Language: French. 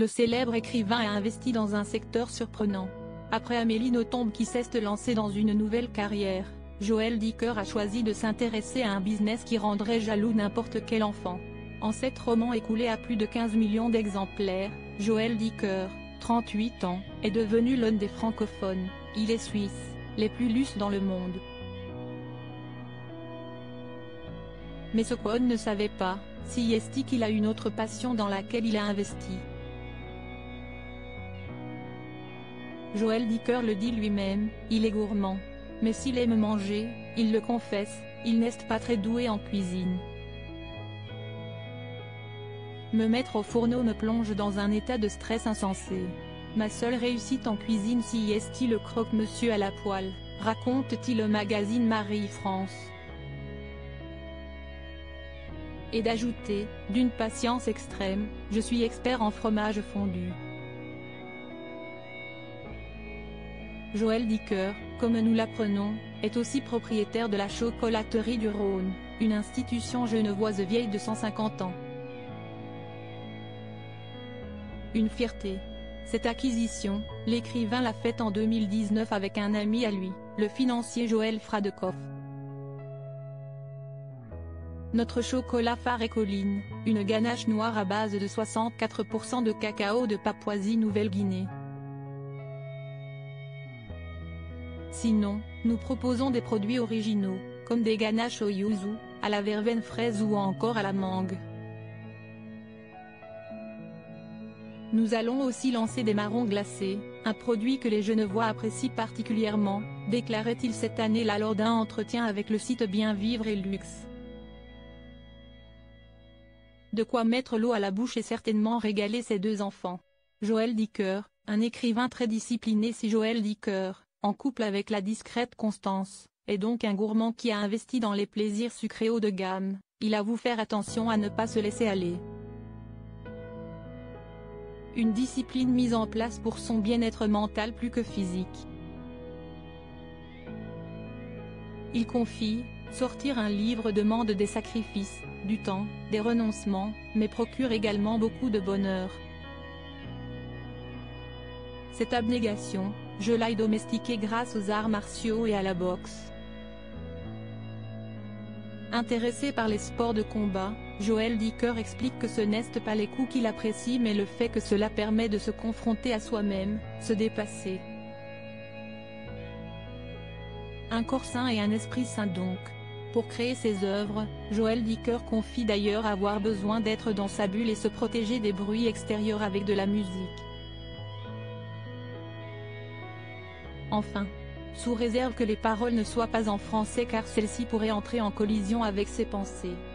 le célèbre écrivain a investi dans un secteur surprenant. Après Amélie Nothomb qui s'est lancée dans une nouvelle carrière, Joël Dicker a choisi de s'intéresser à un business qui rendrait jaloux n'importe quel enfant. En 7 romans écoulés à plus de 15 millions d'exemplaires, Joël Dicker, 38 ans, est devenu l'un des francophones, il est suisse, les plus lustres dans le monde. Mais ce qu'on ne savait pas, c'est qu'il a une autre passion dans laquelle il a investi. Joël Dicker le dit lui-même, il est gourmand. Mais s'il aime manger, il le confesse, il n'est pas très doué en cuisine. Me mettre au fourneau me plonge dans un état de stress insensé. Ma seule réussite en cuisine c'est le croque-monsieur à la poêle, raconte-t-il au magazine Marie-France. Et d'ajouter, d'une patience extrême, je suis expert en fromage fondu. Joël Dicker, comme nous l'apprenons, est aussi propriétaire de la chocolaterie du Rhône, une institution genevoise vieille de 150 ans. Une fierté. Cette acquisition, l'écrivain l'a faite en 2019 avec un ami à lui, le financier Joël Fradekoff. Notre chocolat phare est Colline, une ganache noire à base de 64% de cacao de Papouasie-Nouvelle-Guinée. Sinon, nous proposons des produits originaux, comme des ganaches au yuzu, à la verveine fraise ou encore à la mangue. Nous allons aussi lancer des marrons glacés, un produit que les Genevois apprécient particulièrement, déclarait-il cette année lors d'un entretien avec le site Bien Vivre et Luxe. De quoi mettre l'eau à la bouche et certainement régaler ses 2 enfants. Joël Dicker, un écrivain très discipliné si Joël Dicker, en couple avec la discrète Constance, est donc un gourmand qui a investi dans les plaisirs sucrés haut de gamme, il avoue faire attention à ne pas se laisser aller. Une discipline mise en place pour son bien-être mental plus que physique. Il confie, sortir un livre demande des sacrifices, du temps, des renoncements, mais procure également beaucoup de bonheur. Cette abnégation, je l'ai domestiquée grâce aux arts martiaux et à la boxe. Intéressé par les sports de combat, Joël Dicker explique que ce n'est pas les coups qu'il apprécie mais le fait que cela permet de se confronter à soi-même, se dépasser. Un corps sain et un esprit sain donc. Pour créer ses œuvres, Joël Dicker confie d'ailleurs avoir besoin d'être dans sa bulle et se protéger des bruits extérieurs avec de la musique. Enfin, sous réserve que les paroles ne soient pas en français car celles-ci pourraient entrer en collision avec ses pensées.